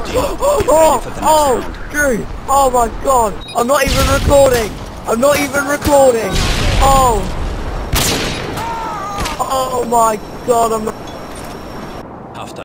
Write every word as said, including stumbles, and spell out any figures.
team. Oh, oh, Drew! Oh my god! I'm not even recording! I'm not even recording! Oh! Oh my god, I'm not... Half time.